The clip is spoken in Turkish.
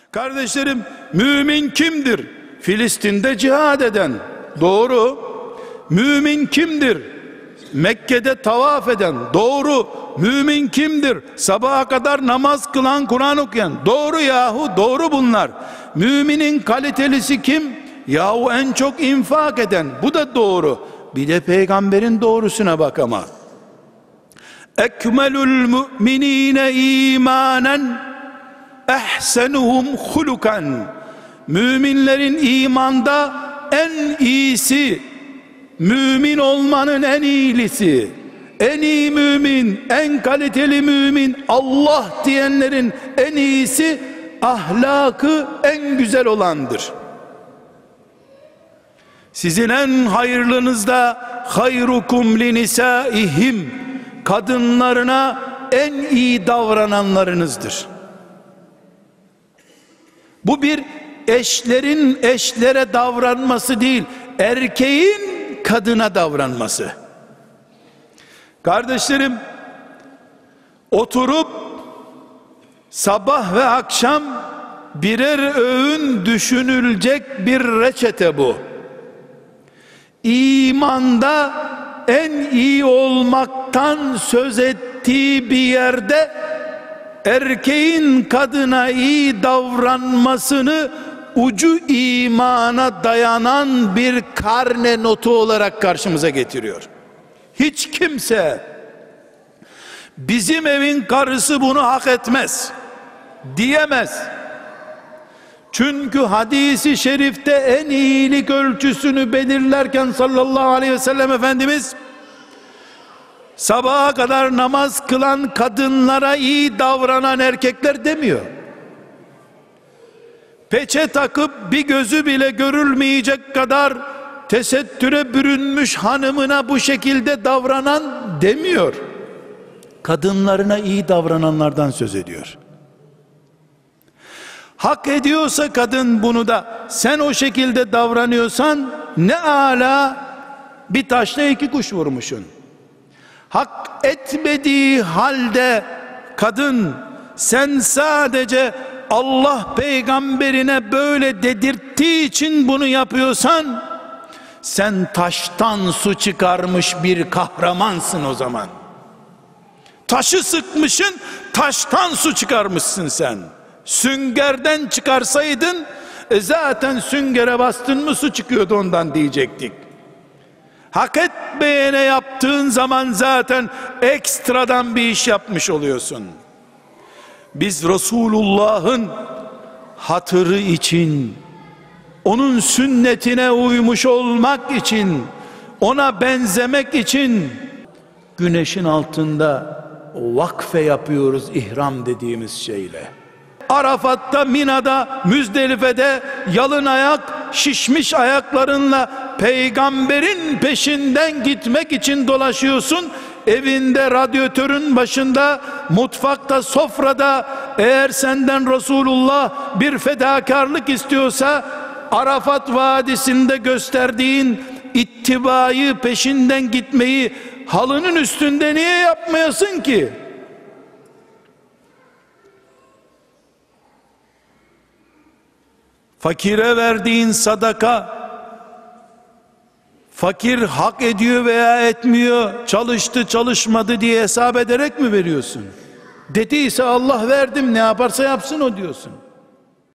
Kardeşlerim, mümin kimdir? Filistin'de cihad eden. Doğru. Mümin kimdir? Mekke'de tavaf eden. Doğru. Mümin kimdir? Sabaha kadar namaz kılan, Kur'an okuyan. Doğru yahu, doğru bunlar. Müminin kalitelisi kim? Yahu en çok infak eden. Bu da doğru. Bir de peygamberin doğrusuna bak ama. Ekmelul müminine imanen ehsenuhum hulukan. Müminlerin imanda en iyisi, mümin olmanın en iyisi, en iyi mümin, en kaliteli mümin, Allah diyenlerin en iyisi, ahlakı en güzel olandır. Sizin en hayırlınız da hayrukum linisaihim, kadınlarına en iyi davrananlarınızdır. Bu bir eşlerin eşlere davranması değil, erkeğin kadına davranması. Kardeşlerim, oturup sabah ve akşam birer öğün düşünülecek bir reçete bu. İmanda en iyi olmaktan söz ettiği bir yerde erkeğin kadına iyi davranmasını ucu imana dayanan bir karne notu olarak karşımıza getiriyor. Hiç kimse bizim evin karısı bunu hak etmez diyemez. Çünkü hadisi şerifte en iyilik ölçüsünü belirlerken sallallahu aleyhi ve sellem Efendimiz sabaha kadar namaz kılan kadınlara iyi davranan erkekler demiyor. Peçe takıp bir gözü bile görülmeyecek kadar tesettüre bürünmüş hanımına bu şekilde davranan demiyor. Kadınlarına iyi davrananlardan söz ediyor. Hak ediyorsa kadın bunu da, sen o şekilde davranıyorsan ne âlâ, bir taşla iki kuş vurmuşsun. Hak etmediği halde kadın, sen sadece Allah peygamberine böyle dedirttiği için bunu yapıyorsan, sen taştan su çıkarmış bir kahramansın o zaman. Taşı sıkmışsın, taştan su çıkarmışsın sen. Süngerden çıkarsaydın zaten süngere bastın mı su çıkıyordu ondan diyecektik. Hak etmeyene yaptığın zaman zaten ekstradan bir iş yapmış oluyorsun. Biz Resulullah'ın hatırı için, onun sünnetine uymuş olmak için, ona benzemek için güneşin altında vakfe yapıyoruz ihram dediğimiz şeyle. Arafat'ta, Mina'da, Müzdelife'de yalın ayak, şişmiş ayaklarınla peygamberin peşinden gitmek için dolaşıyorsun. Evinde, radyatörün başında, mutfakta, sofrada, eğer senden Resulullah bir fedakarlık istiyorsa, Arafat Vadisi'nde gösterdiğin ittibayı, peşinden gitmeyi halının üstünde niye yapmayasın ki? Fakire verdiğin sadaka, fakir hak ediyor veya etmiyor, çalıştı çalışmadı diye hesap ederek mi veriyorsun? Dediyse Allah verdim, ne yaparsa yapsın o diyorsun.